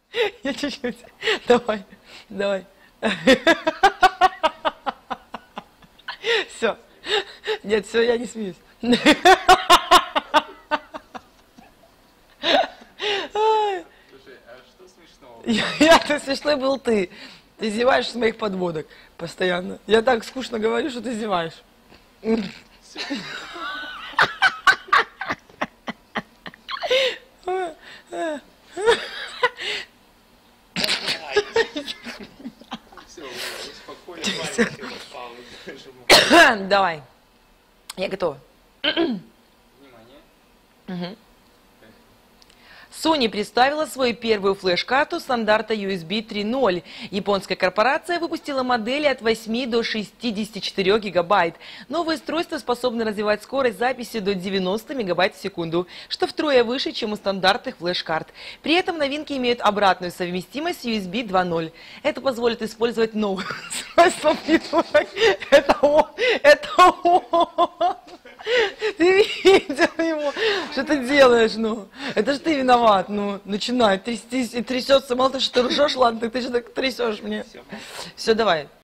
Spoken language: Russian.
Я чуть-чуть. Давай, давай. Все. Нет, все, я не смеюсь. Слушай, а что смешного? Ты смешной был ты. Ты зеваешь с моих подводок постоянно. Я так скучно говорю, что ты зеваешь. Все, успокойся, паузу. Давай. Я готова. Внимание. Sony представила свою первую флеш-карту стандарта USB 3.0. Японская корпорация выпустила модели от 8 до 64 гигабайт. Новое устройство способно развивать скорость записи до 90 мегабайт в секунду, что втрое выше, чем у стандартных флеш-карт. При этом новинки имеют обратную совместимость с USB 2.0. Это позволит использовать новое устройство. Это он! Ты видел его? Что ты делаешь, ну? Это же ты виноват, ну. Начинает трястись и трясется. Мало того, что ты ржешь, ладно, так ты же так трясешь мне. Все, давай.